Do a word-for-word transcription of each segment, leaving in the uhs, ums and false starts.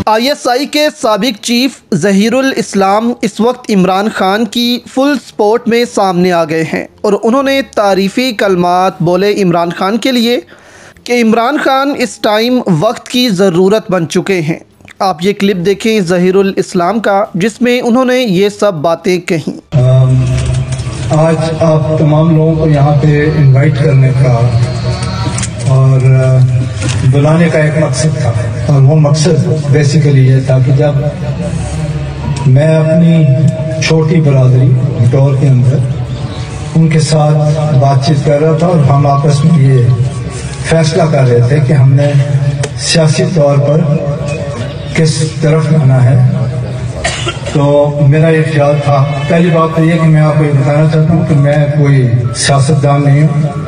आई S आई के साबिक chief Zaheerul इस्लाम इस वक्त इमरान खान की फुल सपोर्ट में सामने आ गए हैं और उन्होंने तारीफ़ी कलमात बोले इमरान खान के लिए कि इमरान खान इस टाइम वक्त की ज़रूरत बन चुके हैं। आप ये क्लिप देखें ज़हीरुल इस्लाम का, जिसमें उन्होंने ये सब बातें कहीं। आज आप तमाम लोगों को यहाँ पे इनवाइट करने का और बुलाने का एक मकसद था, और वो मकसद बेसिकली ये था कि जब मैं अपनी छोटी बरादरी डोर के अंदर उनके साथ बातचीत कर रहा था और हम आपस में ये फैसला कर रहे थे कि हमने सियासी तौर पर किस तरफ जाना है, तो मेरा ये ख्याल था। पहली बात तो ये कि मैं आपको ये बताना चाहता हूँ कि मैं कोई सियासतदान नहीं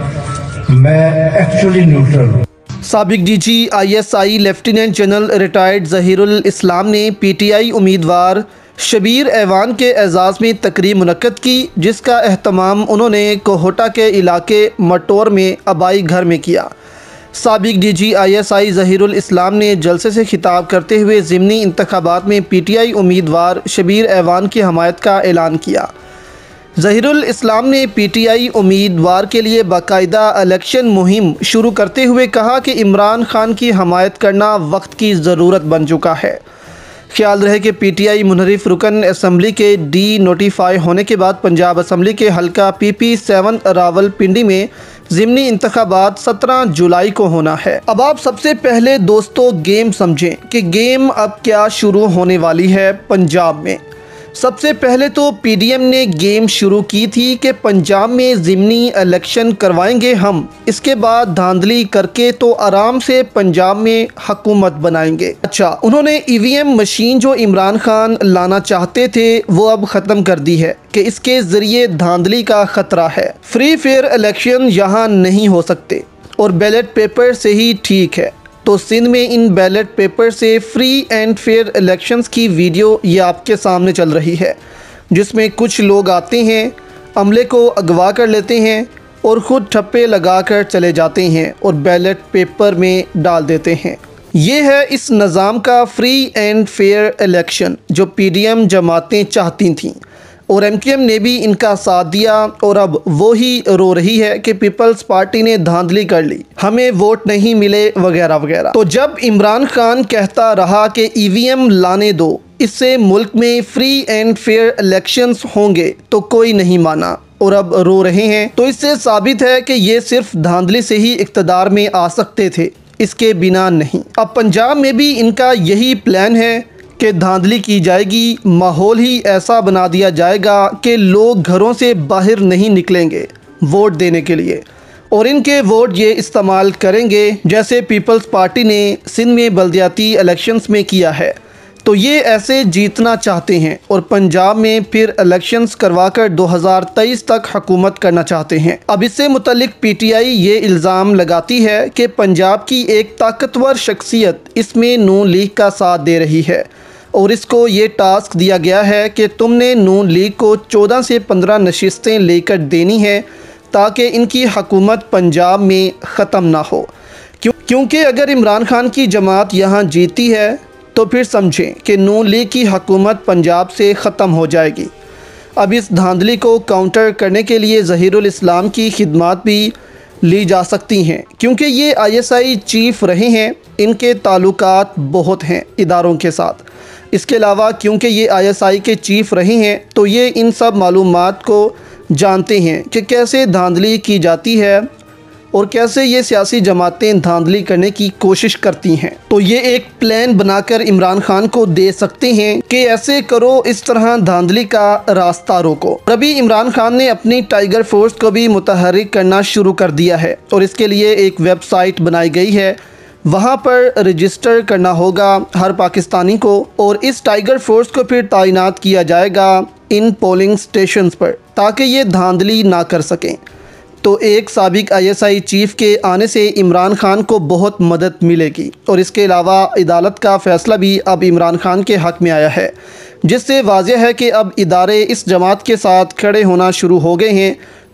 हूँ, मैं एक्चुअली न्यूट्रल हूँ। साबिक D G I S I lieutenant general retired Zaheerul Islam ने पी टी आई उम्मीदवार शबीर ऐवान के एजाज़ में तकरीब मुनक्कद की, जिसका एहतमाम उन्होंने कोहोटा के इलाके मटोर में आबाई घर में किया। साबिक डी जी आई एस आई ज़हीरुल इस्लाम ने जलसे से खिताब करते हुए ज़िमनी इंतखाबात में पी टी आई उम्मीदवार शबीर ऐवान की हमायत का ऐलान किया। ज़हीरुल इस्लाम ने पी टी आई उम्मीदवार के लिए बाकायदा इलेक्शन मुहिम शुरू करते हुए कहा कि इमरान खान की हमायत करना वक्त की ज़रूरत बन चुका है। ख्याल रहे कि पी टी आई मुनहरिफ रुकन असम्बली के डी नोटिफाई होने के बाद पंजाब असम्बली के हल्का पी पी सेवन रावलपिंडी में ज़िमनी इंतखाबात सत्रह जुलाई को होना है। अब आप सबसे पहले दोस्तों गेम समझें कि गेम अब क्या शुरू होने वाली है पंजाब में। सबसे पहले तो पी डी एम ने गेम शुरू की थी कि पंजाब में ज़िमनी इलेक्शन करवाएंगे हम, इसके बाद धांधली करके तो आराम से पंजाब में हुकूमत बनाएंगे। अच्छा, उन्होंने ई वी एम मशीन जो इमरान खान लाना चाहते थे वो अब ख़त्म कर दी है कि इसके ज़रिए धांधली का ख़तरा है। फ्री फेयर इलेक्शन यहाँ नहीं हो सकते और बैलेट पेपर से ही ठीक है। तो सिंध में इन बैलेट पेपर से फ्री एंड फेयर इलेक्शंस की वीडियो ये आपके सामने चल रही है, जिसमें कुछ लोग आते हैं, अमले को अगवा कर लेते हैं और ख़ुद ठप्पे लगाकर चले जाते हैं और बैलेट पेपर में डाल देते हैं। ये है इस निज़ाम का फ्री एंड फेयर इलेक्शन जो पी डी एम जमातें चाहती थीं और एम क्यू एम ने भी इनका साथ दिया, और अब वो ही रो रही है कि पीपल्स पार्टी ने धांधली कर ली, हमें वोट नहीं मिले वगैरह वगैरह। तो जब इमरान खान कहता रहा कि ई वी एम लाने दो, इससे मुल्क में फ्री एंड फेयर इलेक्शंस होंगे, तो कोई नहीं माना और अब रो रहे हैं। तो इससे साबित है कि ये सिर्फ धांधली से ही इक़्तिदार में आ सकते थे, इसके बिना नहीं। अब पंजाब में भी इनका यही प्लान है कि धांधली की जाएगी, माहौल ही ऐसा बना दिया जाएगा कि लोग घरों से बाहर नहीं निकलेंगे वोट देने के लिए, और इनके वोट ये इस्तेमाल करेंगे जैसे पीपल्स पार्टी ने सिंध में बल्दियाती इलेक्शंस में किया है। तो ये ऐसे जीतना चाहते हैं और पंजाब में फिर इलेक्शंस करवाकर दो हज़ार तेईस तक हुकूमत करना चाहते हैं। अब इससे मुतल्लिक पी टी आई ये इल्ज़ाम लगाती है कि पंजाब की एक ताकतवर शख्सियत इसमें नून लीग का साथ दे रही है और इसको ये टास्क दिया गया है कि तुमने नून लीग को चौदह से पंद्रह नशिस्तें लेकर देनी है ताकि इनकी हुकूमत पंजाब में ख़त्म ना हो। क्यों क्योंकि अगर इमरान खान की जमात यहाँ जीती है तो फिर समझें कि नून लीग की हुकूमत पंजाब से ख़त्म हो जाएगी। अब इस धांधली को काउंटर करने के लिए ज़हीरुल इस्लाम की खिदमात भी ली जा सकती हैं, क्योंकि ये आई एस आई चीफ़ रहे हैं, इनके ताल्लुकात बहुत हैं इदारों के साथ। इसके अलावा क्योंकि ये आई एस आई के चीफ़ रहे हैं तो ये इन सब मालूमात को जानते हैं कि कैसे धांधली की जाती है और कैसे ये सियासी जमातें धांधली करने की कोशिश करती हैं। तो ये एक प्लान बनाकर इमरान खान को दे सकते हैं कि ऐसे करो, इस तरह धांधली का रास्ता रोको। अभी इमरान खान ने अपनी टाइगर फोर्स को भी मुतहर्रिक करना शुरू कर दिया है और इसके लिए एक वेबसाइट बनाई गई है, वहाँ पर रजिस्टर करना होगा हर पाकिस्तानी को और इस टाइगर फोर्स को फिर तैनात किया जाएगा इन पोलिंग स्टेशंस पर ताकि ये धांधली ना कर सकें। तो एक साबिक आई एस आई चीफ़ के आने से इमरान खान को बहुत मदद मिलेगी और इसके अलावा अदालत का फ़ैसला भी अब इमरान खान के हक़ में आया है, जिससे वाज़ेह है कि अब इदारे इस जमात के साथ खड़े होना शुरू हो गए हैं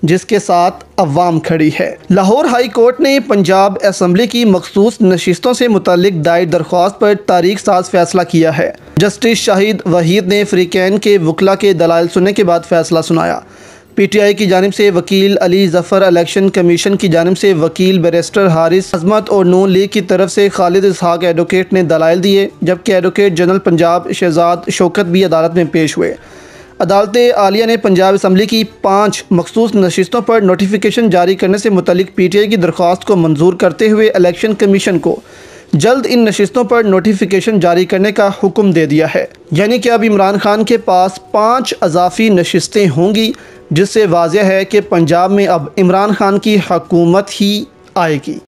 जिसके साथ अवाम खड़ी है। लाहौर हाई कोर्ट ने पंजाब असम्बली की मखसूस नशिस्तों से मुतल्लिक दायर दरख्वास्त पर तारीख साज फैसला किया है। जस्टिस शाहिद वहीद ने फ्रीकैन के वकला के दलाइल सुनने के बाद फैसला सुनाया। पी टी आई की जानिब से वकील अली जफ़र, इलेक्शन कमीशन की जानिब से वकील बैरिस्टर हारिस अजमत और नून लीग की तरफ से खालिद इसहाक एडवोकेट ने दलाइल दिए, जबकि एडवोकेट जनरल पंजाब शहजाद शौकत भी अदालत में पेश हुए। अदालत आलिया ने पंजाब असम्बली की पाँच मखसूस नशिस्तों पर नोटिफिकेशन जारी करने से मुतल्लिक पी टी आई की दरख्वास्त को मंजूर करते हुए इलेक्शन कमीशन को जल्द इन नशिस्तों पर नोटिफिकेशन जारी करने का हुक्म दे दिया है। यानी कि अब इमरान खान के पास पाँच अजाफी नशिस्तें होंगी, जिससे वाज़ेह है कि पंजाब में अब इमरान खान की हुकूमत ही आएगी।